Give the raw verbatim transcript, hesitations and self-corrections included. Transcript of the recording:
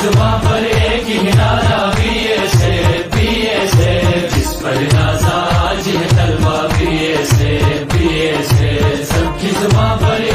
जुबां पर एक ही नारा पिए से पिए से, जिस पर नाज़ आज है तलवा पिए से पिए से, सबकी जुबां पर